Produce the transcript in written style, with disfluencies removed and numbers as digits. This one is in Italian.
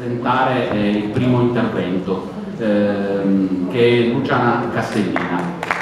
presentare il primo intervento, che è Luciana Castellina.